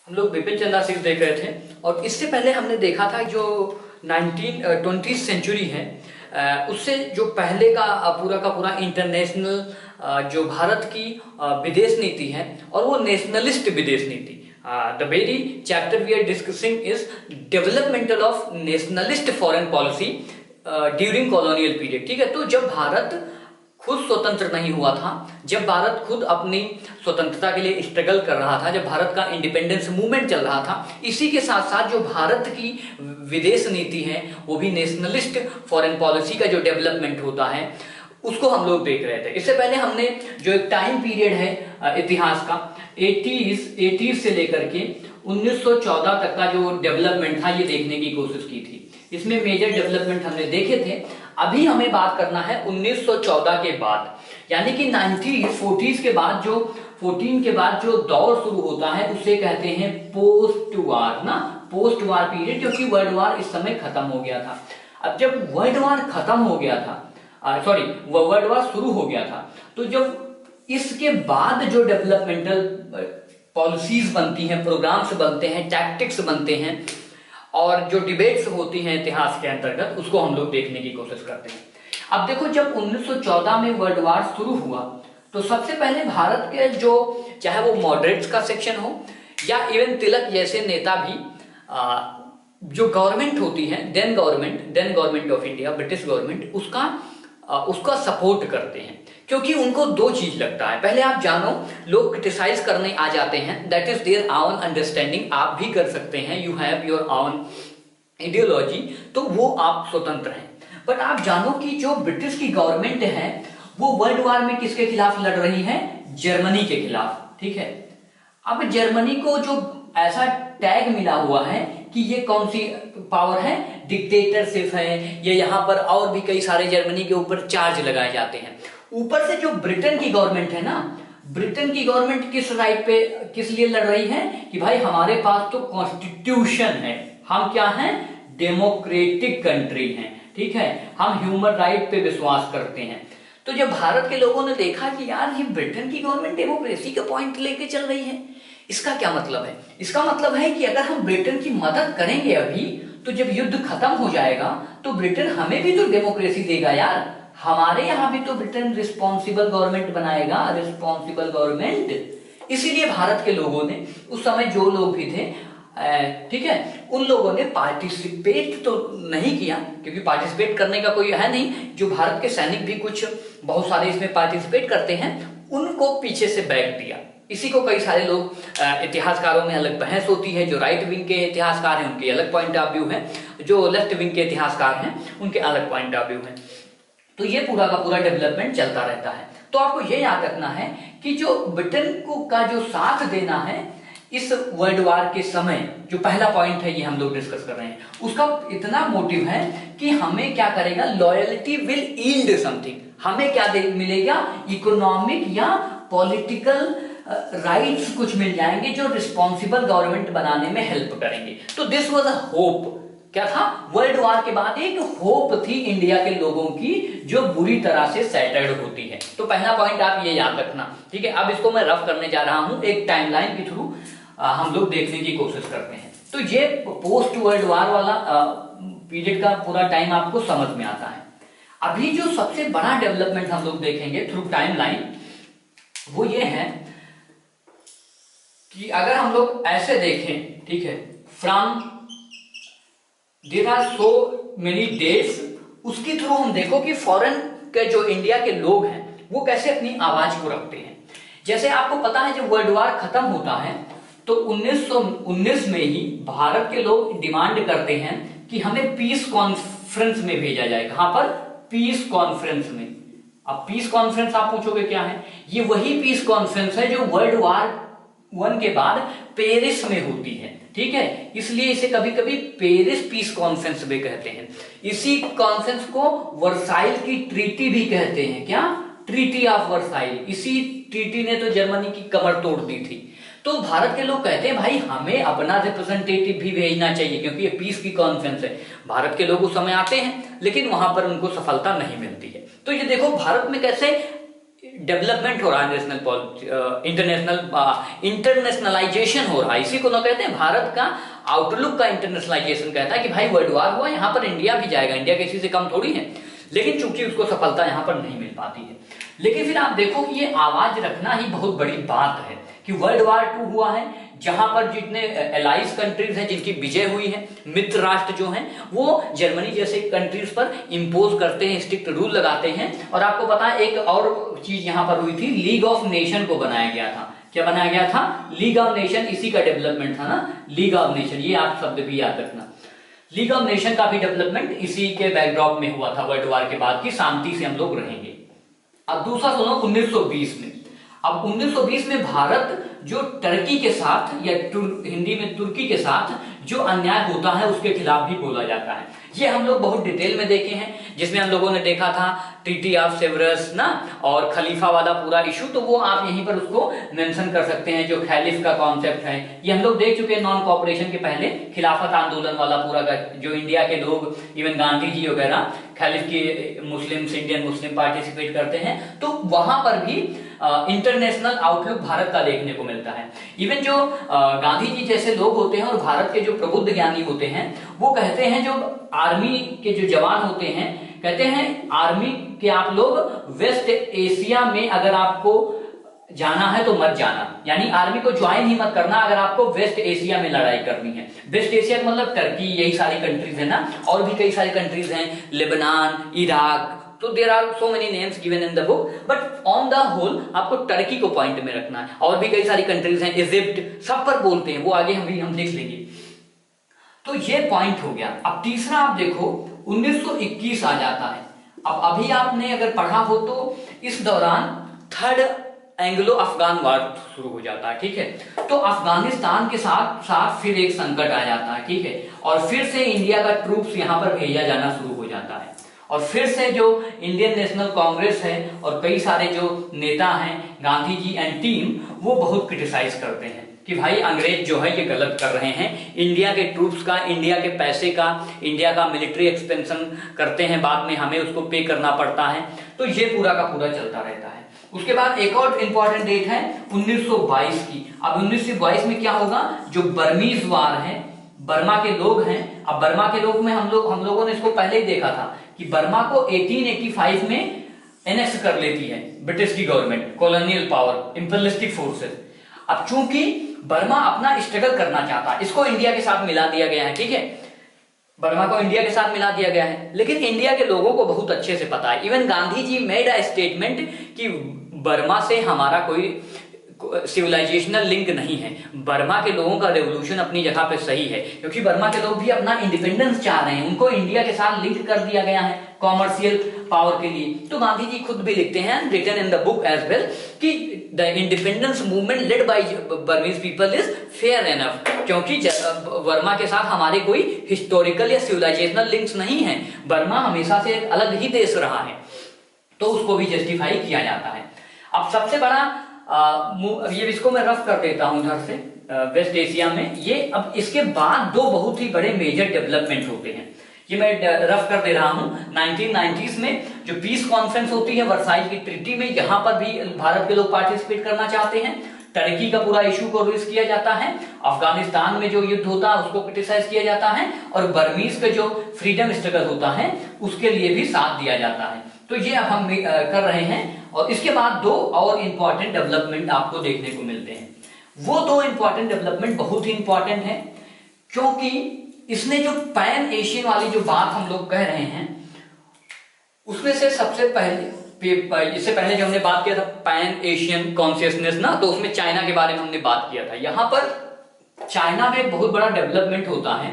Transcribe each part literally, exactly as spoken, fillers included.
हम लोग बिपिन चंद्रा सिक्स देख रहे थे और इससे पहले हमने देखा था जो नाइनटीन ट्वेंटी सेंचुरी है उससे जो पहले का पूरा का पूरा इंटरनेशनल जो भारत की विदेश नीति है और वो नेशनलिस्ट विदेश नीति। The very chapter we are discussing is developmental of nationalist foreign policy during colonial period. ठीक है, तो जब भारत खुद स्वतंत्र नहीं हुआ था, जब भारत खुद अपनी स्वतंत्रता के लिए स्ट्रगल कर रहा था, जब भारत का इंडिपेंडेंस मूवमेंट चल रहा था, इसी के साथ साथ जो भारत की विदेश नीति है वो भी नेशनलिस्ट फॉरेन पॉलिसी का जो डेवलपमेंट होता है उसको हम लोग देख रहे थे। इससे पहले हमने जो एक टाइम पीरियड है इतिहास का एटीज एटीज से लेकर के उन्नीस सौ चौदह तक का जो डेवलपमेंट था ये देखने की कोशिश की थी। इसमें मेजर डेवलपमेंट हमने देखे थे। अभी हमें बात करना है उन्नीस सौ चौदह के बाद, यानी कि नाइनटीन फोर्टीज के बाद जो चौदह के बाद जो दौर शुरू होता है उसे कहते हैं पोस्ट वार ना, पोस्ट वार पीरियड, क्योंकि वर्ल्ड वार इस समय खत्म हो गया था। अब जब वर्ल्ड वार खत्म हो गया था, सॉरी वर्ल्ड वार शुरू हो गया था, तो जब इसके बाद जो डेवलपमेंटल पॉलिसीज बनती हैं, प्रोग्राम्स बनते हैं, टैक्टिक्स बनते हैं और जो डिबेट्स होती हैं इतिहास के अंतर्गत, उसको हम लोग देखने की कोशिश करते हैं। अब देखो, जब उन्नीस सौ चौदह में वर्ल्ड वार शुरू हुआ तो सबसे पहले भारत के जो चाहे वो मॉडरेट्स का सेक्शन हो या इवन तिलक जैसे नेता भी आ, जो गवर्नमेंट होती है, then government then government of India, British government, उसका आ, उसका सपोर्ट करते हैं, क्योंकि उनको दो चीज लगता है। पहले आप जानो, लोग क्रिटिसाइज करने आ जाते हैं, that is their own understanding, आप भी कर सकते हैं, you have your own ideology, तो वो आप स्वतंत्र हैं। बट आप जानो कि जो ब्रिटिश की गवर्नमेंट है वो वर्ल्ड वार में किसके खिलाफ लड़ रही है? जर्मनी के खिलाफ। ठीक है, अब जर्मनी को जो ऐसा टैग मिला हुआ है कि ये कौन सी पावर है, डिक्टेटरशिप है, ये यहाँ पर और भी कई सारे जर्मनी के ऊपर चार्ज लगाए जाते हैं। ऊपर से जो ब्रिटेन की गवर्नमेंट है ना, ब्रिटेन की गवर्नमेंट किस राइट पे, किस लिए लड़ रही है कि भाई हमारे पास तो कॉन्स्टिट्यूशन है, हम क्या हैं, डेमोक्रेटिक कंट्री हैं। ठीक है, हम ह्यूमन राइट पे विश्वास करते हैं। तो जब भारत के लोगों ने देखा कि यार ये ब्रिटेन की गवर्नमेंट डेमोक्रेसी का पॉइंट लेके चल रही है, इसका क्या मतलब है? इसका मतलब है कि अगर हम ब्रिटेन की मदद करेंगे अभी, तो जब युद्ध खत्म हो जाएगा तो ब्रिटेन हमें भी तो डेमोक्रेसी देगा यार, हमारे यहाँ भी तो ब्रिटेन रिस्पॉन्सिबल गवर्नमेंट बनाएगा, रिस्पॉन्सिबल गवर्नमेंट। इसीलिए भारत के लोगों ने, उस समय जो लोग भी थे, ठीक है, उन लोगों ने पार्टिसिपेट तो नहीं किया, क्योंकि पार्टिसिपेट करने का कोई है नहीं, जो भारत के सैनिक भी कुछ बहुत सारे इसमें पार्टिसिपेट करते हैं, उनको पीछे से बैक दिया। इसी को कई सारे लोग, इतिहासकारों में अलग बहस होती है, जो राइट विंग के इतिहासकार हैं उनके अलग पॉइंट ऑफ व्यू है, जो लेफ्ट विंग के इतिहासकार हैं उनके अलग पॉइंट ऑफ व्यू है। तो ये पूरा का पूरा डेवलपमेंट चलता रहता है। तो आपको ये याद रखना है कि जो ब्रिटेन को का जो साथ देना है इस वर्ल्ड वार के समय, जो पहला पॉइंट है ये हम लोग डिस्कस कर रहे हैं, उसका इतना मोटिव है कि हमें क्या करेगा, लॉयल्टी विल यील्ड समथिंग, हमें क्या मिलेगा, इकोनॉमिक या पॉलिटिकल राइट्स कुछ मिल जाएंगे जो रिस्पॉन्सिबल गवर्नमेंट बनाने में हेल्प करेंगे। तो दिस वाज अ होप। क्या था? वर्ल्ड वार के बाद एक होप थी इंडिया के लोगों की, जो बुरी तरह से सैटर्ड होती है। तो पहला पॉइंट आप ये याद रखना। ठीक है, अब इसको मैं रफ करने जा रहा हूं, एक टाइमलाइन के थ्रू हम लोग देखने की कोशिश करते हैं। तो ये पोस्ट वर्ल्ड वार वाला पीरियड का पूरा टाइम आपको समझ में आता है। अभी जो सबसे बड़ा डेवलपमेंट हम लोग देखेंगे थ्रू टाइमलाइन, वो ये है कि अगर हम लोग ऐसे देखें, ठीक है, from there are so many dates, उसके थ्रू हम देखो कि फॉरेन के जो इंडिया के लोग हैं वो कैसे अपनी आवाज को रखते हैं। जैसे आपको पता है जब वर्ल्ड वार खत्म होता है तो उन्नीस सौ उन्नीस में ही भारत के लोग डिमांड करते हैं कि हमें पीस कॉन्फ्रेंस में भेजा जाए। कहां पर? पीस कॉन्फ्रेंस में। अब पीस कॉन्फ्रेंस आप पूछोगे क्या है? ये वही पीस कॉन्फ्रेंस है जो वर्ल्ड वार वन के बाद पेरिस में होती है। ठीक है, इसलिए इसे कभी कभी पेरिस पीस कॉन्फ्रेंस भी कहते हैं। इसी कॉन्फ्रेंस को वर्साइल की ट्रीटी भी कहते हैं। क्या? Treaty of Versailles. इसी ट्रीटी ने तो जर्मनी की कमर तोड़ दी थी। तो भारत के लोग कहते हैं भाई हमें अपना रिप्रेजेंटेटिव भी भेजना चाहिए, क्योंकि ये पीस की कॉन्फ्रेंस है। भारत के लोग उस समय आते हैं लेकिन वहां पर उनको सफलता नहीं मिलती है। तो ये देखो भारत में कैसे डेवलपमेंट हो रहा है, नेशनल इंटरनेशनल इंटरनेशनलाइजेशन हो रहा है। इसी को ना कहते हैं भारत का आउटलुक का इंटरनेशनलाइजेशन कहता है कि भाई वर्ल्ड वार हुआ, यहाँ पर इंडिया भी जाएगा, इंडिया किसी से कम थोड़ी है। लेकिन चूंकि उसको सफलता यहाँ पर नहीं मिल पाती है। लेकिन फिर आप देखो कि ये आवाज रखना ही बहुत बड़ी बात है कि वर्ल्ड वार टू हुआ है, जहां पर जितने एलाइज कंट्रीज हैं जिनकी विजय हुई है, मित्र राष्ट्र जो हैं वो जर्मनी जैसे कंट्रीज पर इंपोज करते हैं, स्ट्रिक्ट रूल लगाते हैं। और आपको पता है एक और चीज यहां पर हुई थी, लीग ऑफ नेशन को बनाया गया था। क्या बनाया गया था? League of Nation. इसी का डेवलपमेंट था ना, लीग ऑफ नेशन। ये आप शब्द भी याद रखना, लीग ऑफ नेशन का भी डेवलपमेंट इसी के बैकड्रॉप में हुआ था, वर्ल्ड वार के बाद की शांति से हम लोग रहेंगे। अब दूसरा सुनो, उन्नीस सौ बीस में। अब उन्नीस सौ बीस में भारत जो टर्की के साथ या हिंदी में तुर्की के साथ जो अन्याय होता है उसके खिलाफ भी बोला जाता है। ये हम लोग बहुत डिटेल में देखे हैं, जिसमें हम लोगों ने देखा था ट्रीटी ऑफ सेवरस ना, और खलीफा वाला पूरा इशू, तो वो आप यहीं पर उसको मेंशन कर सकते हैं। जो खैलिफ का कॉन्सेप्ट है ये हम लोग देख चुके हैं नॉन कॉपरेशन के पहले, खिलाफत आंदोलन वाला पूरा का जो इंडिया के लोग, इवन गांधी जी वगैरह खैलिफ की मुस्लिम्स, इंडियन मुस्लिम पार्टिसिपेट करते हैं, तो वहां पर भी इंटरनेशनल आउटलुक भारत का देखने को मिलता है। इवन जो गांधी जी जैसे लोग होते हैं और भारत के जो प्रबुद्ध ज्ञानी होते हैं वो कहते हैं, जो आर्मी के जो जवान होते हैं कहते हैं आर्मी के आप लोग वेस्ट एशिया में अगर आपको जाना है तो मत जाना, यानी आर्मी को ज्वाइन ही मत करना अगर आपको वेस्ट एशिया में लड़ाई करनी है। वेस्ट एशिया का मतलब टर्की, यही सारी कंट्रीज है ना, और भी कई सारी कंट्रीज हैं, लेबनान, इराक, तो there are so many names given in the book, but on the whole आपको टर्की को पॉइंट में रखना है। और भी कई सारी कंट्रीज हैं, इजिप्ट, सब पर बोलते हैं, वो आगे हम भी हम देख लेंगे। तो ये पॉइंट हो गया। अब तीसरा आप देखो उन्नीस सौ इक्कीस आ जाता है। अब अभी आपने अगर पढ़ा हो तो इस दौरान थर्ड एंग्लो अफगान वार शुरू हो जाता है, ठीक है। तो अफगानिस्तान के साथ साथ फिर एक संकट आ जाता है, ठीक है, और फिर से इंडिया का ट्रूप्स यहां पर भेजा जाना शुरू हो जाता है। और फिर से जो इंडियन नेशनल कांग्रेस है और कई सारे जो नेता हैं, गांधी जी एंड टीम, वो बहुत क्रिटिसाइज करते हैं कि भाई अंग्रेज जो है ये गलत कर रहे हैं, इंडिया के ट्रूप्स का, इंडिया के पैसे का, इंडिया का मिलिट्री एक्सपेंशन करते हैं, बाद में हमें उसको पे करना पड़ता है। तो ये पूरा का पूरा चलता रहता है। उसके बाद एक और इंपॉर्टेंट डेट है उन्नीस सौ बाईस की। अब उन्नीस सौ बाईस में क्या होगा? जो बर्मीज वार है, बर्मा के लोग हैं। अब बर्मा के लोग में हम लोग हम लोगों ने इसको पहले ही देखा था कि बर्मा को अठारह सौ पचासी में एनेक्स कर लेती है ब्रिटिश की government, colonial power, imperialistic forces. अब चूंकि बर्मा अपना स्ट्रगल करना चाहता है, इसको इंडिया के साथ मिला दिया गया है, ठीक है, बर्मा को इंडिया के साथ मिला दिया गया है। लेकिन इंडिया के लोगों को बहुत अच्छे से पता है, even Gandhi ji made a statement कि बर्मा से हमारा कोई सिविलाइजेशनल लिंक नहीं है। बर्मा के लोगों का रेवोल्यूशन अपनी जगह पे सही है, क्योंकि बर्मा के लोग भी अपना इंडिपेंडेंस चाह रहे हैं, उनको इंडिया के साथ लिंक कर दिया गया है कॉमर्शियल पावर के लिए। तो गांधी जी खुद भी लिखते हैं, written in the book as well, कि the independence movement led by Burmese people is fair enough, क्योंकि बर्मा के साथ हमारे कोई हिस्टोरिकल या सिविलाइजेशनल लिंक्स नहीं है, बर्मा हमेशा से एक अलग ही देश रहा है, तो उसको भी जस्टिफाई किया जाता है। अब सबसे बड़ा आ, ये इसको मैं रफ कर देता हूं इधर से, वेस्ट एशिया में ये। अब इसके बाद दो बहुत ही बड़े मेजर डेवलपमेंट होते हैं, ये मैं रफ कर दे रहा हूं। नाइनटीन नाइंटीज़ में जो पीस कॉन्फ्रेंस होती है वर्साइल की ट्रीटी में, यहां पर भी भारत के लोग पार्टिसिपेट करना चाहते हैं। टर्की का पूरा इशू को रेज किया जाता है, अफगानिस्तान में जो युद्ध होता है उसको क्रिटिसाइज किया जाता है, और बर्मीज का जो फ्रीडम स्ट्रगल होता है उसके लिए भी साथ दिया जाता है। तो ये अब हम कर रहे हैं। और इसके बाद दो और इंपॉर्टेंट डेवलपमेंट आपको देखने को मिलते हैं। वो दो इंपॉर्टेंट डेवलपमेंट बहुत ही इंपॉर्टेंट है, क्योंकि इसने जो पैन एशियन वाली जो बात हम लोग कह रहे हैं उसमें से सबसे पहले, इससे पहले जो हमने बात किया था पैन एशियन कॉन्शियसनेस ना, तो उसमें चाइना के बारे में हमने बात किया था। यहां पर चाइना में बहुत बड़ा डेवलपमेंट होता है,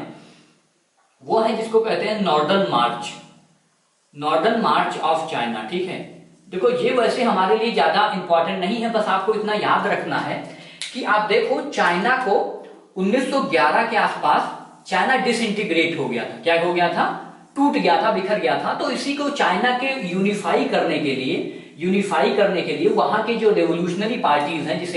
वो है जिसको कहते हैं northern march, northern march of China, ठीक है। देखो ये वैसे हमारे लिए ज्यादा इंपॉर्टेंट नहीं है, बस आपको इतना याद रखना है कि आप देखो चाइना को उन्नीस सौ ग्यारह के आसपास चाइना डिसइंटीग्रेट हो गया था। क्या हो गया था? टूट गया था, बिखर गया था। तो इसी को चाइना के यूनिफाई करने के लिए यूनिफाई करने के लिए वहां के जो रेवोल्यूशनरी पार्टीज हैं, जिसे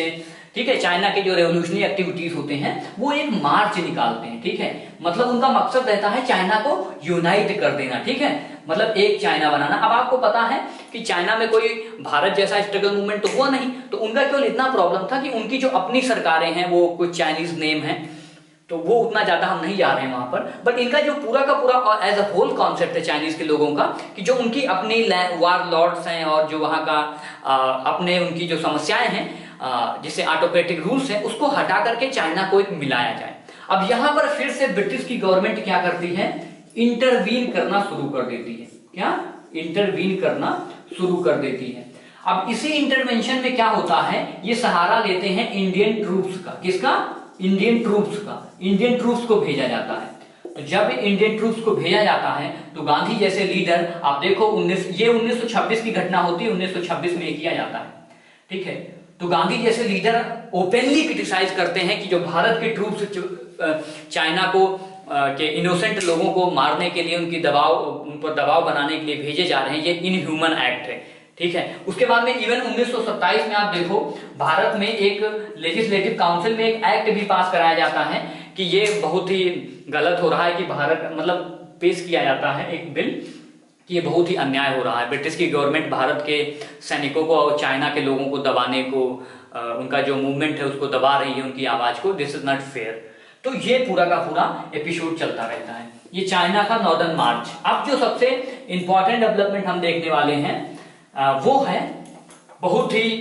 ठीक है, चाइना के जो रेवोल्यूशनरी एक्टिविटीज होते हैं वो एक मार्च निकालते हैं, ठीक है, मतलब उनका मकसद रहता है चाइना को यूनाइट कर देना, ठीक है, मतलब एक चाइना बनाना। अब आपको पता है कि चाइना में कोई भारत जैसा स्ट्रगल मूवमेंट तो हुआ नहीं, तो उनका केवल इतना प्रॉब्लम था कि उनकी जो अपनी सरकारें हैं वो कुछ चाइनीज नेम है, तो वो उतना ज्यादा हम नहीं जा रहे हैं वहां पर, बट इनका जो पूरा का पूरा एज अ होल कॉन्सेप्ट है चाइनीज के लोगों का कि जो उनकी अपनी वार लॉर्ड्स हैं और जो वहां का आ, अपने उनकी जो समस्याएं हैं जिसे ऑटोक्रेटिक रूल्स हैं उसको हटा करके चाइना को एक मिलाया जाए। अब यहां पर फिर से ब्रिटिश की गवर्नमेंट क्या करती है, इंटरवीन करना शुरू कर देती है। क्या? इंटरवीन करना शुरू कर देती है। अब इसी इंटरवेंशन में क्या होता है, ये सहारा लेते हैं इंडियन ट्रूप्स का। किसका? इंडियन ट्रूप्स का। इंडियन ट्रूप्स को भेजा जाता है। तो जब इंडियन ट्रूप्स को भेजा जाता है तो गांधी जैसे लीडर, आप देखो उन्नीस ये उन्नीस सौ छब्बीस की घटना होती है, उन्नीस सौ छब्बीस में किया जाता है, ठीक है। तो गांधी जैसे लीडर ओपनली क्रिटिसाइज करते हैं कि जो भारत के ट्रूप्स चाइना को के इनोसेंट लोगों को मारने के लिए, उनकी दबाव उन पर दबाव बनाने के लिए भेजे जा रहे हैं, ये इनह्यूमन एक्ट है, ठीक है। उसके बाद में इवन उन्नीस सौ सत्ताईस में आप देखो भारत में एक लेजिस्लेटिव काउंसिल में एक एक्ट भी पास कराया जाता है कि ये बहुत ही गलत हो रहा है कि भारत, मतलब पेश किया जाता है एक बिल कि ये बहुत ही अन्याय हो रहा है, ब्रिटिश की गवर्नमेंट भारत के सैनिकों को और चाइना के लोगों को दबाने को, उनका जो मूवमेंट है उसको दबा रही है, उनकी आवाज को, दिस इज नॉट फेयर। तो ये पूरा का पूरा एपिसोड चलता रहता है, ये चाइना का नॉर्दर्न मार्च। अब जो सबसे इंपॉर्टेंट डेवलपमेंट हम देखने वाले हैं वो है बहुत ही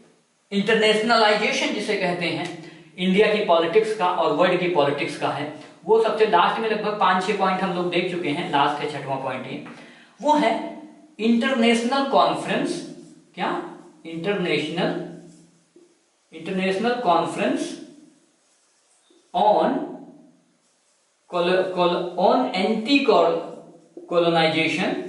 इंटरनेशनलाइजेशन जिसे कहते हैं, इंडिया की पॉलिटिक्स का और वर्ल्ड की पॉलिटिक्स का है। वो सबसे लास्ट में लगभग पांच छह पॉइंट हम लोग देख चुके हैं, लास्ट है छठवां पॉइंट ये, वो है इंटरनेशनल कॉन्फ्रेंस। क्या? International international conference on on anti colonization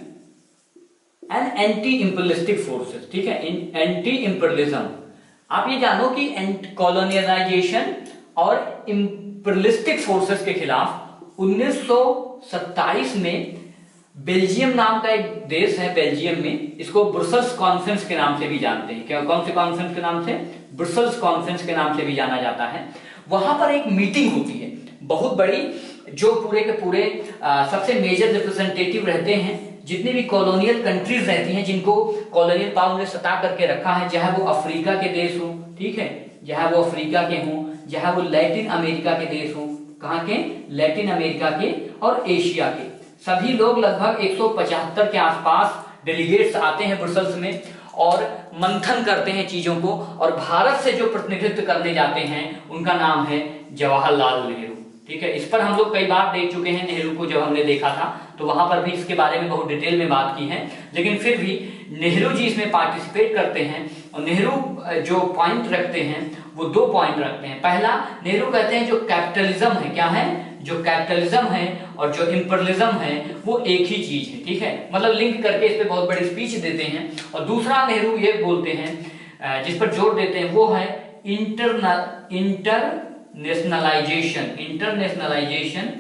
and anti imperialistic forces, ठीक है, एंटी इंपरलिज्म। आप ये जानो कि कॉलोनियलाइजेशन और इंपरलिस्टिक फोर्सेस के खिलाफ उन्नीस सौ सत्ताईस में बेल्जियम नाम का एक देश है, बेल्जियम में, इसको ब्रुसेल्स कॉन्फ्रेंस के नाम से भी जानते हैं। क्या? कौन से कॉन्फ्रेंस के नाम से? ब्रुसेल्स कॉन्फ्रेंस के नाम से भी जाना जाता है। वहां पर एक मीटिंग होती है बहुत बड़ी, जो पूरे के पूरे आ, सबसे मेजर रिप्रेजेंटेटिव रहते हैं, जितनी भी कॉलोनियल कंट्रीज रहती हैं जिनको कॉलोनियल पावर ने सता करके रखा है, चाहे वो अफ्रीका के देश हो, ठीक है, चाहे वो अफ्रीका के हों, चाहे वो लैटिन अमेरिका के देश हो, कहाँ के? लैटिन अमेरिका के और एशिया के, सभी लोग लगभग एक सौ पचहत्तर के आसपास डेलीगेट्स आते हैं ब्रुसेल्स में और मंथन करते हैं चीजों को। और भारत से जो प्रतिनिधित्व करने जाते हैं उनका नाम है जवाहरलाल नेहरू, ठीक है। इस पर हम लोग कई बार देख चुके हैं, नेहरू को जब हमने देखा था तो वहां पर भी इसके बारे में बहुत डिटेल में बात की है, लेकिन फिर भी नेहरू जी इसमें पार्टिसिपेट करते हैं। और नेहरू जो पॉइंट रखते हैं वो दो पॉइंट रखते हैं। पहला, नेहरू कहते हैं जो कैपिटलिज्म है, क्या है? जो कैपिटलिज्म है और जो इंपरलिज्म है वो एक ही चीज है, ठीक है, मतलब लिंक करके इस पे बहुत बड़ी स्पीच देते हैं। और दूसरा नेहरू ये बोलते हैं, जिस पर जोर देते हैं, वो है internal internationalization internationalization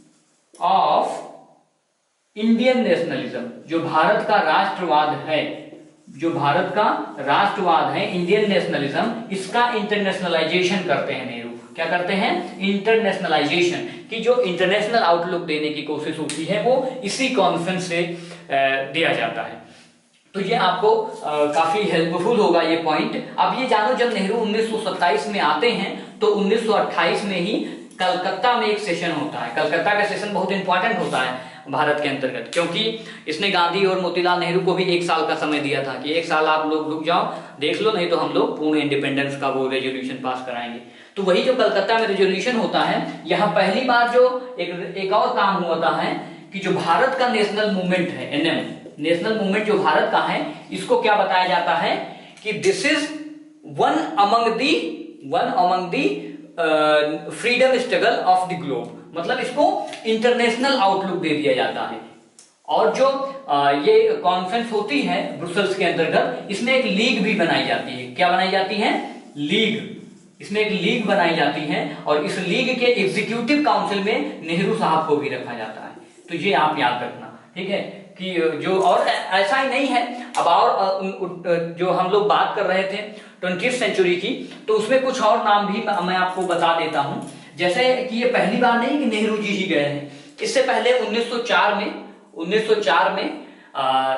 of Indian nationalism. जो भारत का राष्ट्रवाद है, जो भारत का राष्ट्रवाद है, इंडियन नेशनलिज्म, इसका इंटरनेशनलाइजेशन करते हैं नेहरू। क्या करते हैं? इंटरनेशनलाइजेशन की जो इंटरनेशनल आउटलुक देने की कोशिश होती है वो इसी कॉन्फ्रेंस से दिया जाता है। तो ये आपको आ, काफी हेल्पफुल होगा ये पॉइंट। अब ये जानो, जब नेहरू उन्नीस सौ सत्ताईस में आते हैं तो उन्नीस सौ अट्ठाईस में ही कलकत्ता में एक सेशन होता है। कलकत्ता का सेशन बहुत इंपॉर्टेंट होता है भारत के अंतर्गत, क्योंकि इसने गांधी और मोतीलाल नेहरू को भी एक साल का समय दिया था कि एक साल आप लोग रुक जाओ, देख लो, नहीं तो हम लोग पूर्ण इंडिपेंडेंस का वो रेजोल्यूशन पास कराएंगे। तो वही जो कलकत्ता में रेजोल्यूशन होता है, यहाँ पहली बार जो एक एक और काम होता है कि जो भारत का नेशनल मूवमेंट है, एनएम, नेशनल मूवमेंट जो भारत का है, इसको क्या बताया जाता है कि this is one among the one among the freedom struggle of the globe, मतलब इसको इंटरनेशनल आउटलुक दे दिया जाता है। और जो आ, ये कॉन्फ्रेंस होती है ब्रुसेल्स के अंतर्गत, इसमें एक लीग भी बनाई जाती है। क्या बनाई जाती है? लीग। इसमें एक लीग बनाई जाती है और इस लीग के एग्जीक्यूटिव काउंसिल में नेहरू साहब को भी रखा जाता है। तो ये आप याद रखना, ठीक है, कि जो, और ऐसा ही नहीं है, अब और जो हम लोग बात कर रहे थे ट्वेंटी सेंचुरी की, तो उसमें कुछ और नाम भी मैं आपको बता देता हूं। जैसे कि ये पहली बार नहीं कि नेहरू जी ही गए हैं, इससे पहले उन्नीस सौ चार में उन्नीस सौ चार में आ,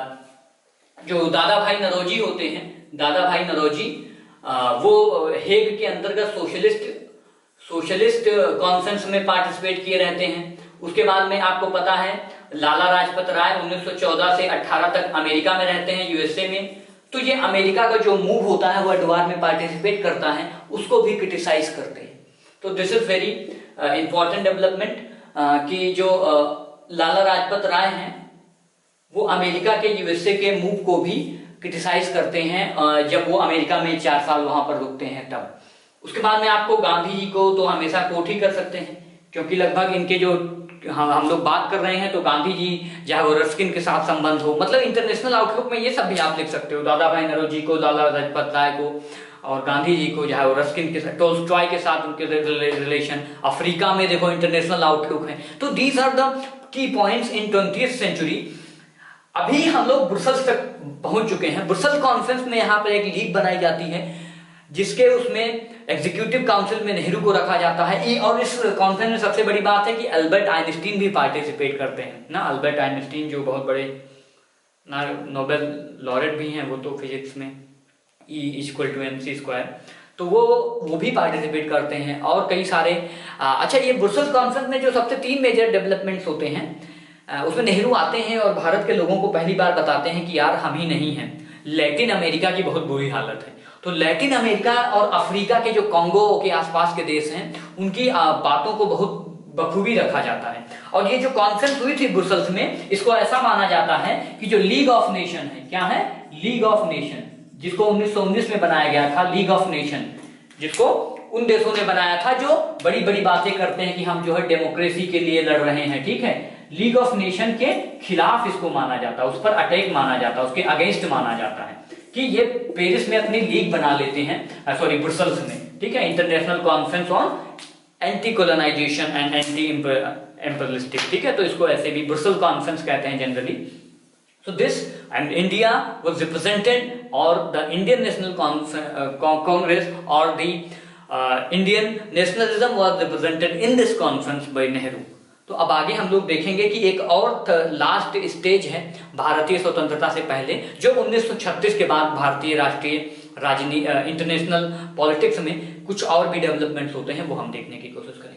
जो दादा भाई नौरोजी होते हैं, दादा भाई नौरोजी वो हेग के अंतर्गत सोशलिस्ट सोशलिस्ट कॉन्फ्रेंस में पार्टिसिपेट किए रहते हैं। उसके बाद में आपको पता है लाला लाजपत राय उन्नीस सौ चौदह से अठारह तक अमेरिका में रहते हैं, यूएसए में। तो ये अमेरिका का जो मूव होता है वो अडवार में पार्टिसिपेट करता है, उसको भी क्रिटिसाइज करते हैं। तो this is very important development कि जो uh, लाला लाजपत राय हैं वो अमेरिका के यूएसए के मूव को भी क्रिटिसाइज करते हैं uh, जब वो अमेरिका में चार साल वहां पर रुकते हैं तब। उसके बाद में आपको गांधी जी को तो हमेशा कोट ही कर सकते हैं, क्योंकि लगभग इनके जो हम हम लोग बात कर रहे हैं तो गांधी जी चाहे वो रस्किन के साथ संबंध हो, मतलब इंटरनेशनल आउटलुक में ये सब भी आप लिख सकते हो, दादा भाई नौरोजी को, लाला लाजपत राय को और गांधी जी को, चाहे वो रस्किन के साथ, टोल्स्टॉय के साथ उनके रिलेशन, अफ्रीका में देखो इंटरनेशनल आउटलुक है। तो these are the key points in twentieth century. अभी हम लोग ब्रुसेल्स तक पहुंच चुके हैं। ब्रुसेल्स कॉन्फ्रेंस में यहाँ पर एक लीग बनाई जाती है जिसके उसमें एग्जीक्यूटिव काउंसिल में नेहरू को रखा जाता है। और इस कॉन्फ्रेंस में सबसे बड़ी बात है कि अल्बर्ट आइंस्टीन भी पार्टिसिपेट करते हैं ना। अल्बर्ट आइंस्टीन जो बहुत बड़े ना नोबेल लॉरेट भी हैं, वो तो फिजिक्स में E equal to M C square, तो वो वो भी पार्टिसिपेट करते हैं और कई सारे आ, अच्छा ये ब्रुसेल्स कॉन्फ्रेंस में जो सबसे तीन मेजर डेवलपमेंट्स होते हैं आ, उसमें नेहरू आते हैं और भारत के लोगों को पहली बार बताते हैं कि यार हम ही नहीं हैं, लैटिन अमेरिका की बहुत बुरी हालत है। तो लैटिन अमेरिका और अफ्रीका के जो कांगो के आसपास के देश हैं उनकी बातों को बहुत बखूबी रखा जाता है। और ये जो कॉन्फ्रेंस हुई थी ब्रुसेल्स में, इसको ऐसा माना जाता है कि जो लीग ऑफ नेशन है, क्या है, लीग ऑफ नेशन, जिसको उन्नीस सौ उन्नीस में बनाया गया था, लीग ऑफ नेशन, जिसको उन देशों ने बनाया था जो बड़ी बड़ी बातें करते हैं कि हम जो है डेमोक्रेसी के लिए लड़ रहे हैं, ठीक है। लीग ऑफ नेशन के खिलाफ इसको माना जाता है, उस पर अटैक माना जाता है, उसके अगेंस्ट माना जाता है कि ये पेरिस में अपनी लीग बना लेते हैं, सॉरी ब्रुसेल्स में, ठीक है, international conference on anti colonization and anti imperialistic, ठीक है। तो इसको ऐसे भी ब्रुसेल्स कॉन्फ्रेंस कहते हैं generally. So this and India was represented, or the Indian National Congress or the uh, Indian nationalism was represented in this conference by Nehru. तो अब आगे हम लोग देखेंगे कि एक और लास्ट स्टेज है भारतीय स्वतंत्रता से पहले, जो उन्नीस सौ छत्तीस के बाद भारतीय राष्ट्रीय राजनीति इंटरनेशनल पॉलिटिक्स में कुछ और भी डेवलपमेंट्स होते हैं, वो हम देखने की कोशिश करेंगे।